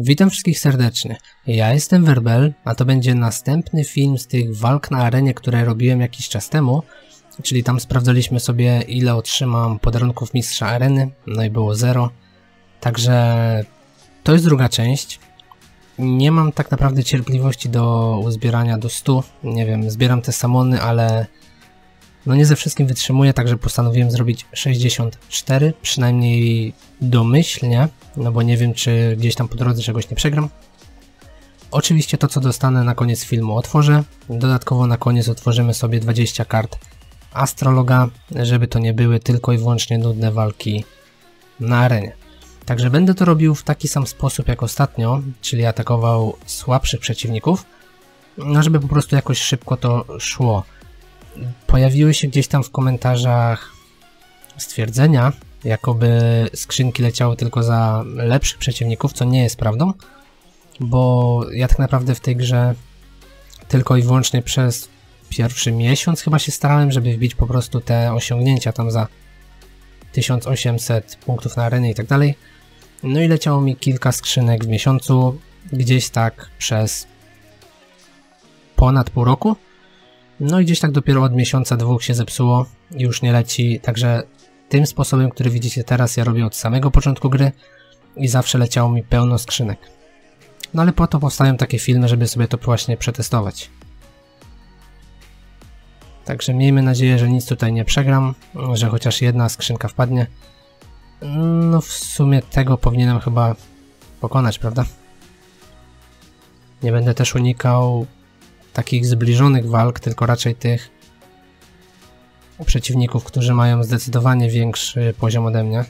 Witam wszystkich serdecznie. Ja jestem Werbel, a to będzie następny film z tych walk na arenie, które robiłem jakiś czas temu. Czyli tam sprawdzaliśmy sobie, ile otrzymam podarunków mistrza areny, no i było 0. Także to jest druga część. Nie mam tak naprawdę cierpliwości do uzbierania do 100. Nie wiem, zbieram te samony, ale no nie ze wszystkim wytrzymuję, także postanowiłem zrobić 64, przynajmniej domyślnie, no bo nie wiem, czy gdzieś tam po drodze czegoś nie przegram. Oczywiście to, co dostanę na koniec filmu, otworzę. Dodatkowo na koniec otworzymy sobie 20 kart astrologa, żeby to nie były tylko i wyłącznie nudne walki na arenie. Także będę to robił w taki sam sposób jak ostatnio, czyli atakował słabszych przeciwników, no żeby po prostu jakoś szybko to szło. Pojawiły się gdzieś tam w komentarzach stwierdzenia, jakoby skrzynki leciały tylko za lepszych przeciwników, co nie jest prawdą, bo ja tak naprawdę w tej grze tylko i wyłącznie przez pierwszy miesiąc chyba się starałem, żeby wbić po prostu te osiągnięcia tam za 1800 punktów na arenie i tak dalej. No i leciało mi kilka skrzynek w miesiącu, gdzieś tak przez ponad pół roku. No i gdzieś tak dopiero od miesiąca, 2 się zepsuło i już nie leci, także tym sposobem, który widzicie teraz, ja robię od samego początku gry i zawsze leciało mi pełno skrzynek. No ale po to powstają takie filmy, żeby sobie to właśnie przetestować. Także miejmy nadzieję, że nic tutaj nie przegram, że chociaż jedna skrzynka wpadnie. No w sumie tego powinienem chyba pokonać, prawda? Nie będę też unikał takich zbliżonych walk, tylko raczej tych przeciwników, którzy mają zdecydowanie większy poziom ode mnie.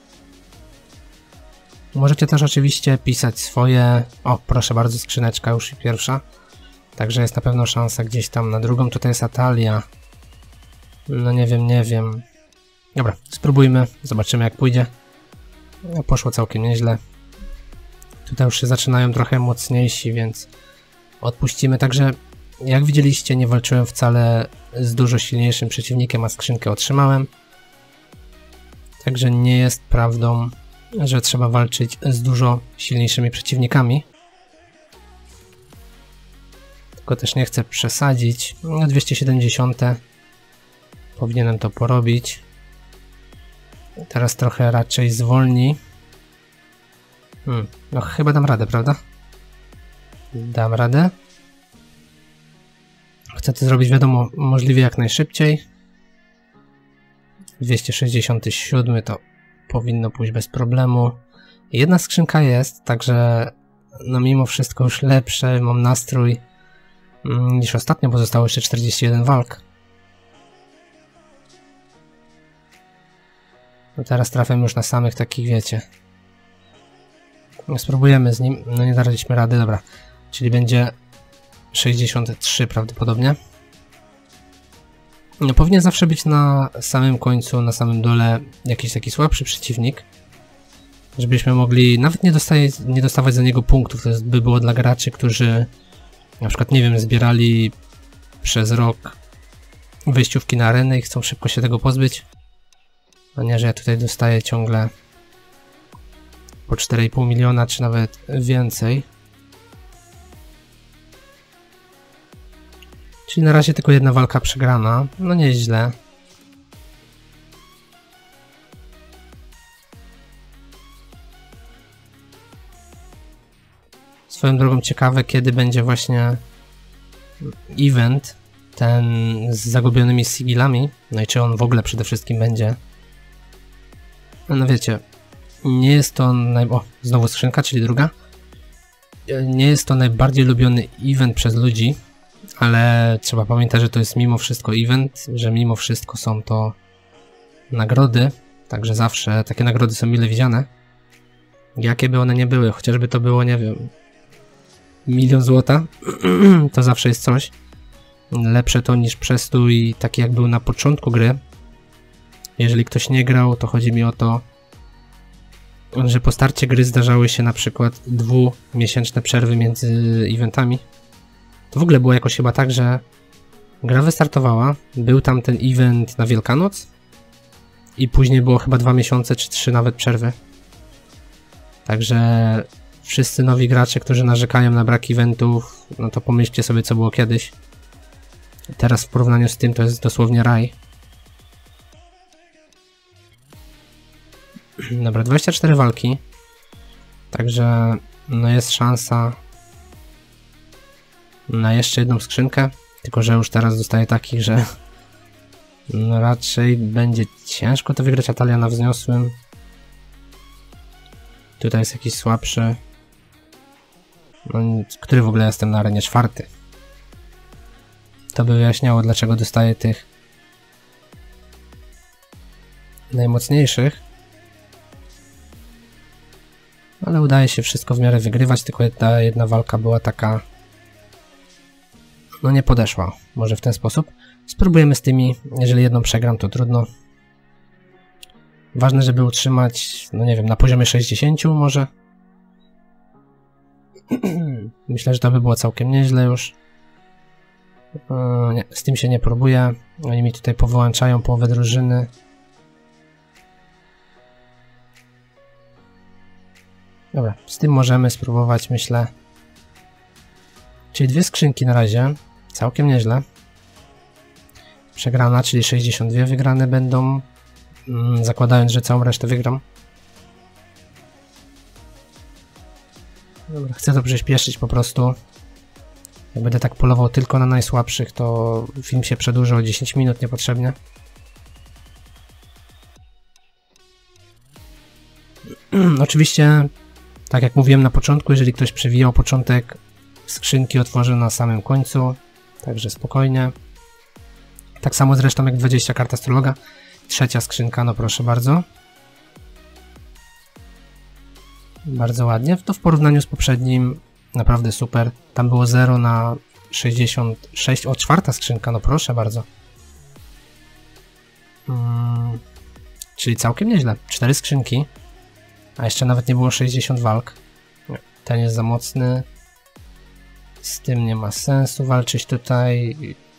Możecie też oczywiście pisać swoje... O, proszę bardzo, skrzyneczka już pierwsza. Także jest na pewno szansa gdzieś tam na drugą. Tutaj jest Atalia. No nie wiem. Dobra, spróbujmy, zobaczymy jak pójdzie. No, poszło całkiem nieźle. Tutaj już się zaczynają trochę mocniejsi, więc odpuścimy. Także jak widzieliście, nie walczyłem wcale z dużo silniejszym przeciwnikiem, a skrzynkę otrzymałem. Także nie jest prawdą, że trzeba walczyć z dużo silniejszymi przeciwnikami. Tylko też nie chcę przesadzić. No 270. Powinienem to porobić. Teraz trochę raczej zwolni. No chyba dam radę, prawda? Dam radę. Chcę to zrobić, wiadomo, możliwie jak najszybciej. 267 to powinno pójść bez problemu. Jedna skrzynka jest, także no mimo wszystko już lepsze mam nastrój niż ostatnio, bo zostało jeszcze 41 walk. No teraz trafiam już na samych takich, wiecie. No spróbujemy z nim, no nie daliśmy rady, dobra. Czyli będzie 63 prawdopodobnie. No powinien zawsze być na samym końcu, na samym dole jakiś taki słabszy przeciwnik, żebyśmy mogli nawet nie dostawać za niego punktów. To by było dla graczy, którzy na przykład, nie wiem, zbierali przez rok wejściówki na arenę i chcą szybko się tego pozbyć. A nie, że ja tutaj dostaję ciągle po 4,5 miliona, czy nawet więcej. Czyli na razie tylko jedna walka przegrana. No nieźle. Swoją drogą ciekawe, kiedy będzie właśnie event ten z zagubionymi sigilami. No i czy on w ogóle przede wszystkim będzie. No wiecie, nie jest to znowu skrzynka, czyli druga. Nie jest to najbardziej lubiony event przez ludzi, ale trzeba pamiętać, że to jest mimo wszystko event, że mimo wszystko są to nagrody, także zawsze takie nagrody są mile widziane. Jakie by one nie były, chociażby to było, nie wiem, 1 000 000 złota, to zawsze jest coś. Lepsze to niż przestój taki jak był na początku gry. Jeżeli ktoś nie grał, to chodzi mi o to, że po starcie gry zdarzały się na przykład 2-miesięczne przerwy między eventami. To w ogóle było jakoś chyba tak, że gra wystartowała, był tam ten event na Wielkanoc i później było chyba 2 miesiące czy 3 nawet przerwy. Także wszyscy nowi gracze, którzy narzekają na brak eventów, no to pomyślcie sobie, co było kiedyś. Teraz w porównaniu z tym to jest dosłownie raj. Dobra, 24 walki. Także no jest szansa na jeszcze jedną skrzynkę. Tylko że już teraz dostaję takich, że no raczej będzie ciężko to wygrać. Atalia na wzniosłym. Tutaj jest jakiś słabszy. No, który w ogóle jestem na arenie? 4. To by wyjaśniało, dlaczego dostaję tych najmocniejszych. Ale udaje się wszystko w miarę wygrywać, tylko ta jedna walka była taka... No nie podeszła, może w ten sposób. Spróbujemy z tymi, jeżeli jedną przegram, to trudno. Ważne, żeby utrzymać, no nie wiem, na poziomie 60 może. Myślę, że to by było całkiem nieźle już. Nie, z tym się nie próbuję. Oni mi tutaj powyłączają połowę drużyny. Dobra, z tym możemy spróbować, myślę. Czyli 2 skrzynki na razie. Całkiem nieźle. Przegrana, czyli 62 wygrane będą. Zakładając, że całą resztę wygram. Dobra, chcę to przyspieszyć po prostu. Jak będę tak polował tylko na najsłabszych, to film się przedłuży o 10 minut niepotrzebnie. Oczywiście, tak jak mówiłem na początku, jeżeli ktoś przewijał początek, skrzynki otworzę na samym końcu, także spokojnie. Tak samo zresztą jak 20 kart astrologa. 3. skrzynka, no proszę bardzo. Bardzo ładnie. To w porównaniu z poprzednim naprawdę super. Tam było 0 na 66. O, 4. skrzynka, no proszę bardzo. Czyli całkiem nieźle. 4 skrzynki. A jeszcze nawet nie było 60 walk. Ten jest za mocny. Z tym nie ma sensu walczyć tutaj.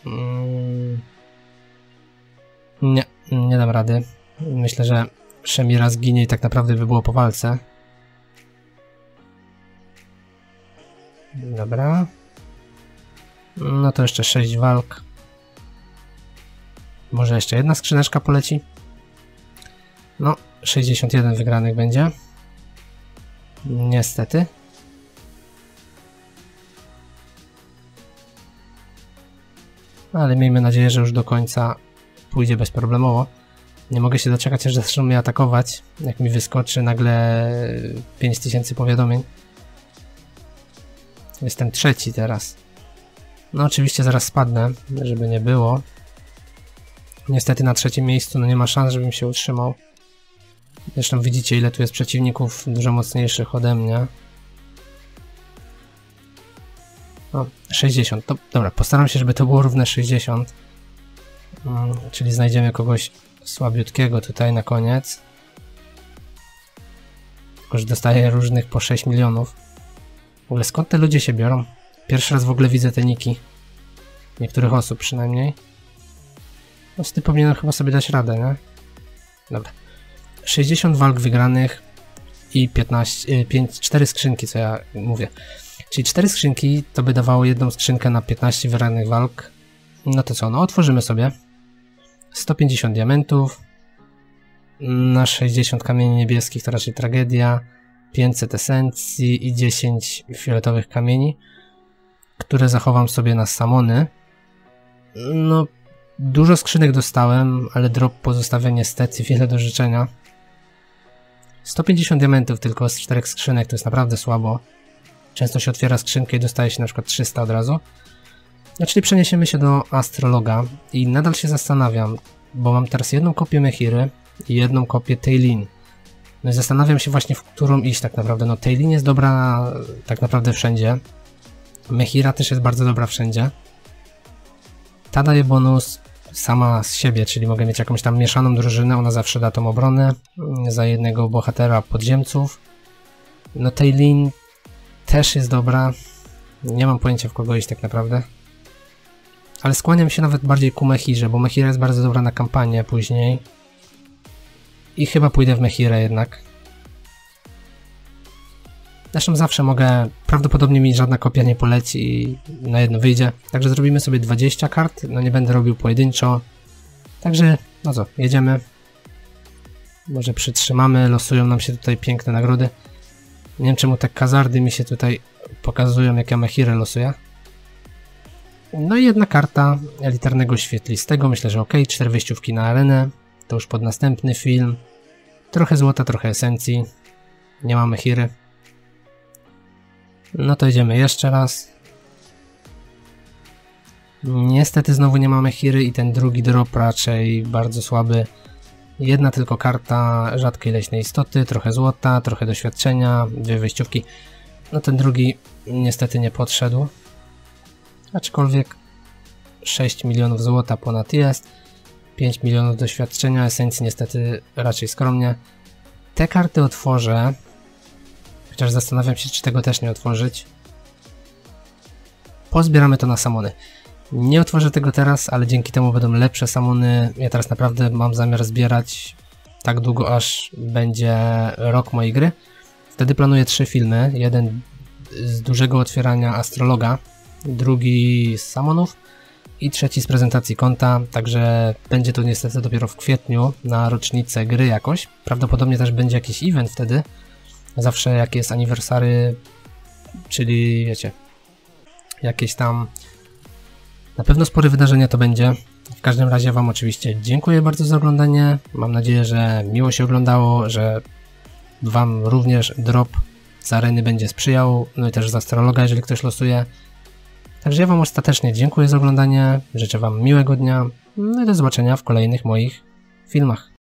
Nie dam rady. Myślę, że Szemira zginie i tak naprawdę by było po walce. Dobra. No to jeszcze 6 walk. Może jeszcze jedna skrzyneczka poleci? No, 61 wygranych będzie. Niestety. Ale miejmy nadzieję, że już do końca pójdzie bezproblemowo. Nie mogę się doczekać, aż zaczną mnie atakować. Jak mi wyskoczy nagle 5000 powiadomień. Jestem 3 teraz. No oczywiście zaraz spadnę, żeby nie było. Niestety na 3. miejscu no nie ma szans, żebym się utrzymał. Zresztą widzicie, ile tu jest przeciwników dużo mocniejszych ode mnie. No, 60. Dobra, postaram się, żeby to było równe 60. Czyli znajdziemy kogoś słabiutkiego tutaj na koniec. Tylko, że dostaję różnych po 6 milionów. W ogóle skąd te ludzie się biorą? Pierwszy raz w ogóle widzę te niki. Niektórych osób przynajmniej. No z tym powinienem chyba sobie dać radę, nie? Dobra. 60 walk wygranych i 4 skrzynki, co ja mówię. Czyli 4 skrzynki to by dawało jedną skrzynkę na 15 wygranych walk. No to co, no otworzymy sobie. 150 diamentów. Na 60 kamieni niebieskich to raczej tragedia. 500 esencji i 10 fioletowych kamieni, które zachowam sobie na samony. No, dużo skrzynek dostałem, ale drop pozostawia niestety wiele do życzenia. 150 diamentów tylko z 4 skrzynek to jest naprawdę słabo. Często się otwiera skrzynkę i dostaje się na przykład 300 od razu. No, czyli przeniesiemy się do astrologa i nadal się zastanawiam, bo mam teraz jedną kopię Mechiry i jedną kopię Teilin. No i zastanawiam się właśnie, w którą iść tak naprawdę. No Teilin jest dobra tak naprawdę wszędzie. Mechira też jest bardzo dobra wszędzie. Ta daje bonus sama z siebie, czyli mogę mieć jakąś tam mieszaną drużynę, ona zawsze da tą obronę za jednego bohatera podziemców. No Teilin też jest dobra. Nie mam pojęcia, w kogo iść tak naprawdę. Ale skłaniam się nawet bardziej ku Mechirze, bo Mechira jest bardzo dobra na kampanię później. I chyba pójdę w Mechirę jednak. Zresztą zawsze mogę, prawdopodobnie mi żadna kopia nie poleci i na jedno wyjdzie. Także zrobimy sobie 20 kart, no nie będę robił pojedynczo. Także, no co, jedziemy. Może przytrzymamy, losują nam się tutaj piękne nagrody. Nie wiem czemu te kazardy mi się tutaj pokazują, jak ja mechirę losuję. No i jedna karta elitarnego świetlistego, myślę, że ok, 4 wejściówki na arenę. To już pod następny film. Trochę złota, trochę esencji. Nie mamy mechiry. No to idziemy jeszcze raz. Niestety znowu nie mamy mechiry i ten drugi drop raczej bardzo słaby. Jedna tylko karta rzadkiej leśnej istoty, trochę złota, trochę doświadczenia, 2 wejściówki. No ten drugi niestety nie podszedł. Aczkolwiek 6 milionów złota ponad jest. 5 milionów doświadczenia, esencji niestety raczej skromnie. Te karty otworzę. Chociaż zastanawiam się, czy tego też nie otworzyć. Pozbieramy to na samony. Nie otworzę tego teraz, ale dzięki temu będą lepsze samony. Ja teraz naprawdę mam zamiar zbierać tak długo, aż będzie rok mojej gry. Wtedy planuję 3 filmy. Jeden z dużego otwierania astrologa, drugi z samonów i trzeci z prezentacji konta. Także będzie to niestety dopiero w kwietniu na rocznicę gry jakoś. Prawdopodobnie też będzie jakiś event wtedy. Zawsze jak jest aniversary, czyli wiecie, jakieś tam na pewno spore wydarzenie to będzie. W każdym razie Wam oczywiście dziękuję bardzo za oglądanie. Mam nadzieję, że miło się oglądało, że Wam również drop z areny będzie sprzyjał, no i też z astrologa, jeżeli ktoś losuje. Także ja Wam ostatecznie dziękuję za oglądanie, życzę Wam miłego dnia, no i do zobaczenia w kolejnych moich filmach.